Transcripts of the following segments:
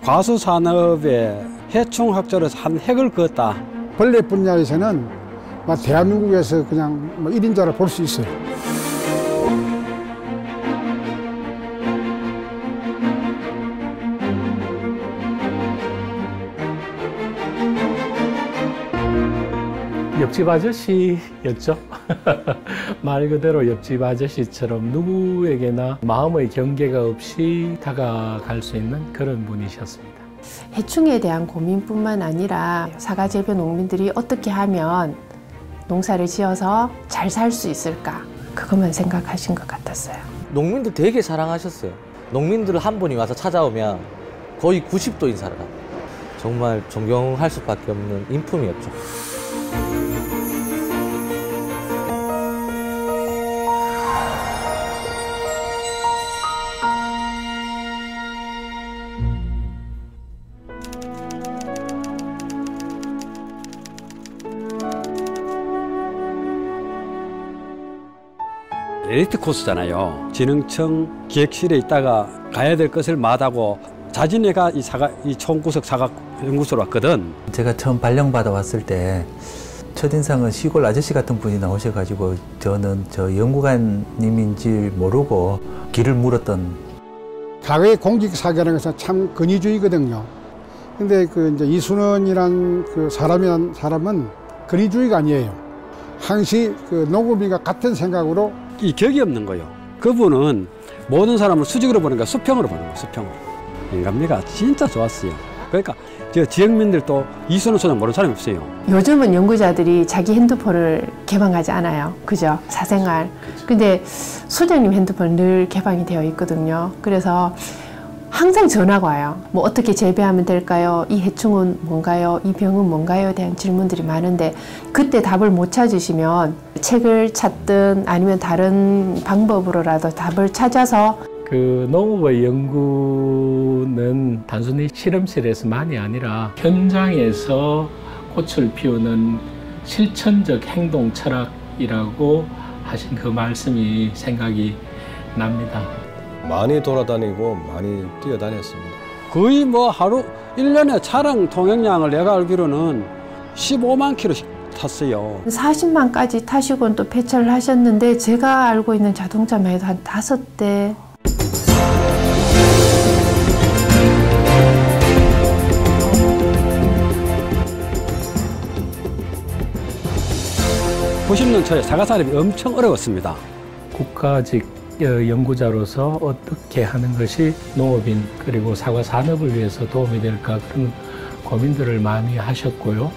과수산업에 해충학자로서 한 획을 그었다. 벌레 분야에서는 대한민국에서 그냥 1인자를 볼 수 있어요. 옆집 아저씨였죠. 말 그대로 옆집 아저씨처럼 누구에게나 마음의 경계가 없이 다가갈 수 있는 그런 분이셨습니다. 해충에 대한 고민뿐만 아니라 사과 재배 농민들이 어떻게 하면 농사를 지어서 잘 살 수 있을까, 그것만 생각하신 것 같았어요. 농민들 되게 사랑하셨어요. 농민들 한 분이 와서 찾아오면 거의 90도 인사를 합니다. 정말 존경할 수밖에 없는 인품이었죠. 엘리트 코스잖아요. 진흥청 기획실에 있다가 가야 될 것을 마다하고 자진해가 이 총구석 사과 연구소로 왔거든. 제가 처음 발령받아 왔을 때 첫인상은 시골 아저씨 같은 분이 나오셔가지고 저는 저 연구관님인지 모르고 길을 물었던. 과거의 공직사회라는 것은 참 권위주의거든요. 근데 이제 이순원이란 사람은 권위주의가 아니에요. 항시 농업인과 같은 생각으로 이 격이 없는 거예요. 그분은 모든 사람을 수직으로 보는 거야. 수평으로 보는 거야. 수평으로. 인간미가 진짜 좋았어요. 그러니까 저 지역민들도 이순원 소장 모르는 사람이 없어요. 요즘은 연구자들이 자기 핸드폰을 개방하지 않아요. 그죠? 사생활. 근데 소장님 핸드폰 늘 개방이 되어 있거든요. 그래서 항상 전화가 와요. 뭐 어떻게 재배하면 될까요? 이 해충은 뭔가요? 이 병은 뭔가요? 에 대한 질문들이 많은데 그때 답을 못 찾으시면 책을 찾든 아니면 다른 방법으로라도 답을 찾아서. 그 농업의 연구는 단순히 실험실에서만이 아니라 현장에서 꽃을 피우는 실천적 행동 철학이라고 하신 그 말씀이 생각이 납니다. 많이 돌아다니고 많이 뛰어다녔습니다. 거의 하루 1년에 차량 통행량을 내가 알기로는 15만 킬로씩 탔어요. 40만까지 타시고는 또 폐차를 하셨는데 제가 알고 있는 자동차만 해도 한 5대. (90년) 초에 사과 산업이 엄청 어려웠습니다. 국가직 연구자로서 어떻게 하는 것이 농업인 그리고 사과 산업을 위해서 도움이 될까, 그런 고민들을 많이 하셨고요.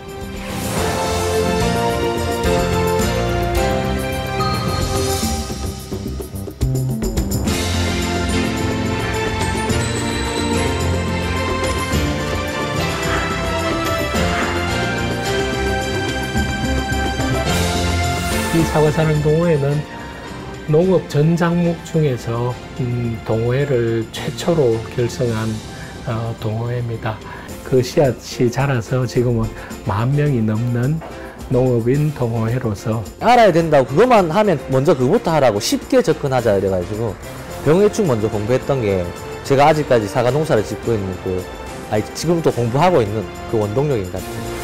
이 사과산업 동호회는 농업 전 작목 중에서 동호회를 최초로 결성한 동호회입니다. 그 씨앗이 자라서 지금은 10,000명이 넘는 농업인 동호회로서 알아야 된다고 그것만 하면 먼저 그거부터 하라고 쉽게 접근하자 이래가지고 병해충 먼저 공부했던 게 제가 아직까지 사과 농사를 짓고 있는 지금도 공부하고 있는 그 원동력인 것 같아요.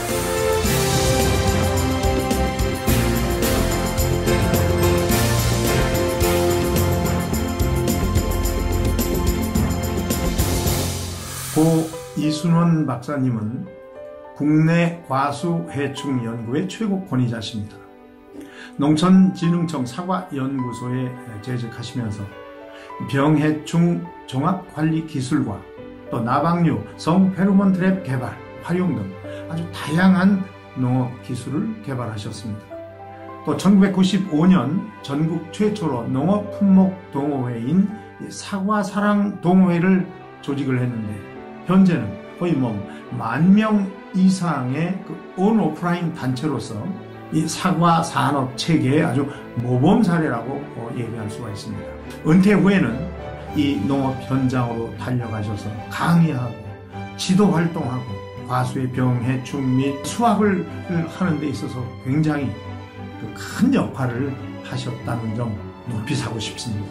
고 이순원 박사님은 국내 과수 해충 연구의 최고 권위자십니다. 농촌진흥청 사과연구소에 재직하시면서 병해충 종합관리 기술과 또 나방류, 성페로몬 트랩 개발, 활용 등 아주 다양한 농업 기술을 개발하셨습니다. 또 1995년 전국 최초로 농업 품목 동호회인 사과사랑 동호회를 조직을 했는데 현재는 거의 10,000명 이상의 온 오프라인 단체로서 이 사과 산업 체계의 아주 모범 사례라고 얘기할 수가 있습니다. 은퇴 후에는 이 농업 현장으로 달려가셔서 강의하고 지도 활동하고 과수의 병, 해충 및 수확을 하는 데 있어서 굉장히 큰 역할을 하셨다는 점 높이 사고 싶습니다.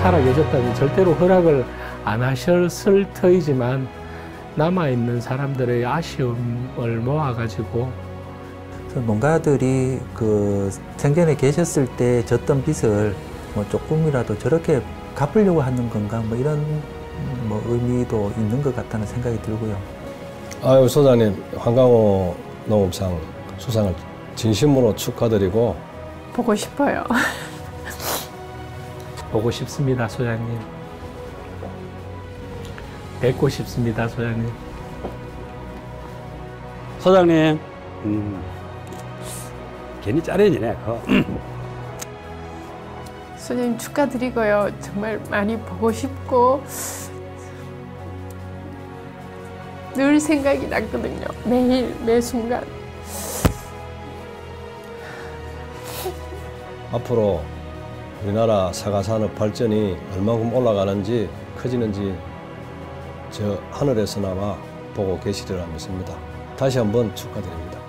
살아계셨다면 절대로 허락을 안 하셨을 터이지만 남아있는 사람들의 아쉬움을 모아가지고 그래서 농가들이 그 생전에 계셨을 때 졌던 빚을 뭐 조금이라도 저렇게 갚으려고 하는 건가 뭐 이런 뭐 의미도 있는 것 같다는 생각이 들고요. 아유, 소장님, 한강호 농업상 수상을 진심으로 축하드리고 보고 싶어요. 보고 싶습니다, 소장님. 뵙고 싶습니다, 소장님. 소장님, 괜히 짜레지네. 소장님 축하드리고요. 정말 많이 보고 싶고 늘 생각이 났거든요. 매일 매 순간. 앞으로 우리나라 사과 산업 발전이 얼마큼 올라가는지 커지는지 저 하늘에서나마 보고 계시리라 믿습니다. 다시 한번 축하드립니다.